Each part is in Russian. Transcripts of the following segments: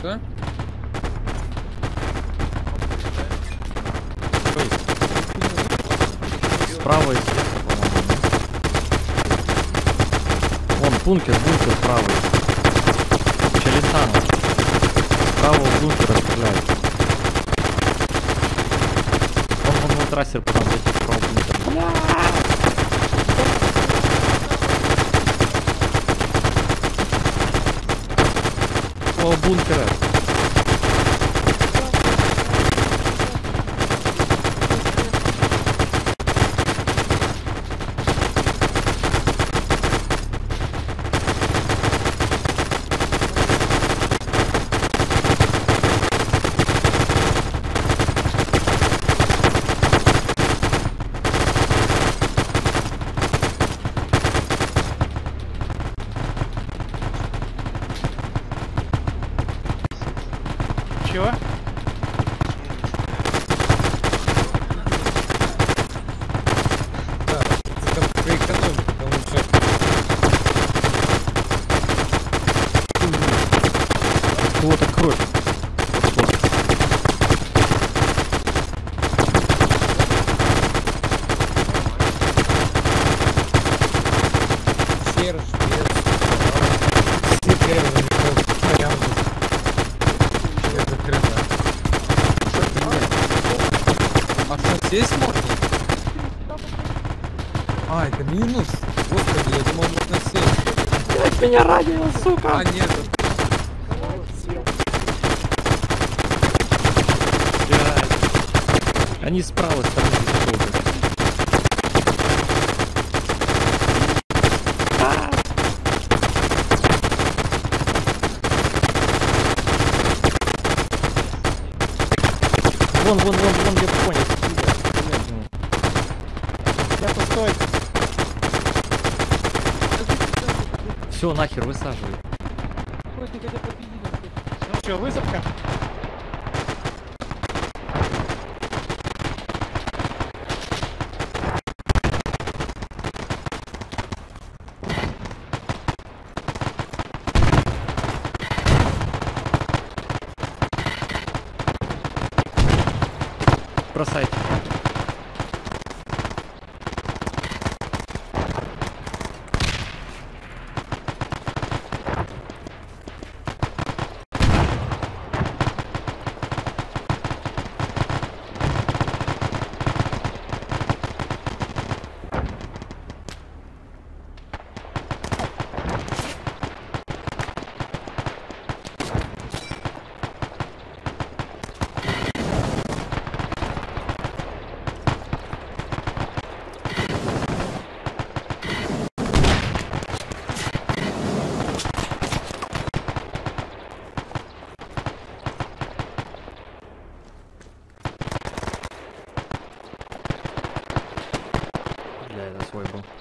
Что? Справа и слева, по-моему. Вон, бункер правый. Челисана. Справа у бункера стреляют. Вон трассер потом зайти справа бункера. О, бункера. Чего? Да, это поэкономить, потому что... Вот кровь. Серж, а что, здесь можно? А, это минус? Господи, я думал, можно сесть. Блять, меня ранило, сука! А, нет. Они с правой стороны заходят. Вон, я понял. Я пустой. Все, нахер высаживай. Ну что, высадка? Бросайте. Бля, это свой был.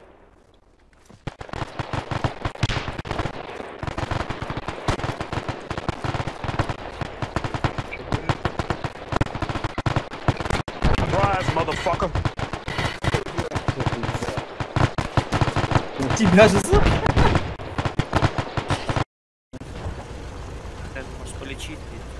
Тебя же за... Может полечить.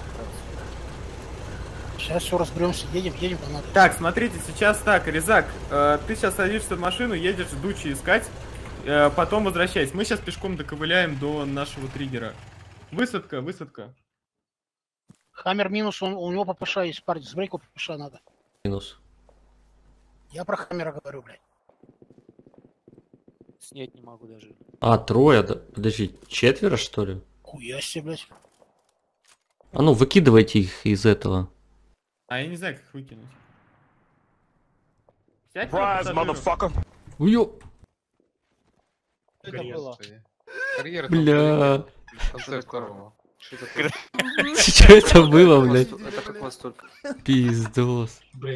Сейчас все разберемся, едем по надо. Так, смотрите, сейчас так, Резак, ты сейчас садишься в машину, едешь Дучи искать, потом возвращайся. Мы сейчас пешком доковыляем до нашего триггера. Высадка. Хаммер минус, у него ППШ есть, парень, с брейку ППШ надо. Минус. Я про Хаммера говорю, блядь. Снять не могу даже. А, трое, да? Подожди, четверо, что ли? Хуя себе, блядь. А ну, выкидывайте их из этого. А я не знаю, как их выкинуть. Сядь, Уё! Это было. Бля. Что такое? Что это было, блядь? Это как вас только. Пиздос.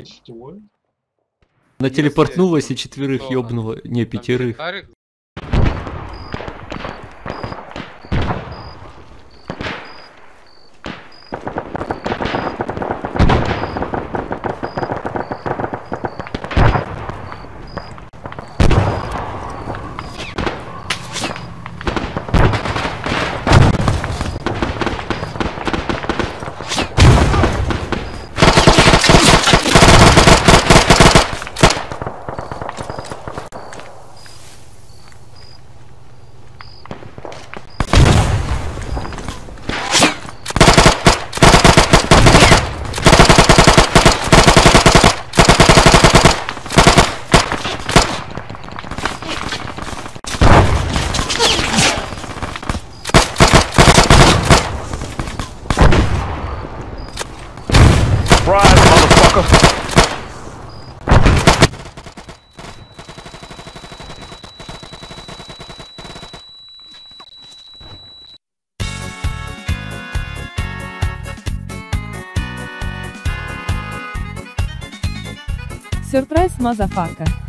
Она телепортнулась и четверых ёбнула. Не, пятерых. Сюрприз, мазафака.